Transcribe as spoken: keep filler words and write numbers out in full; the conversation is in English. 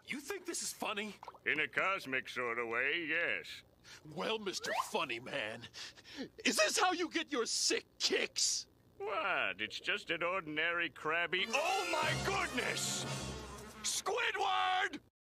You think this is funny? In a cosmic sort of way, yes. Well, Mister Funny Man, is this how you get your sick kicks? What? It's just an ordinary crabby... Oh, my goodness! Squidward!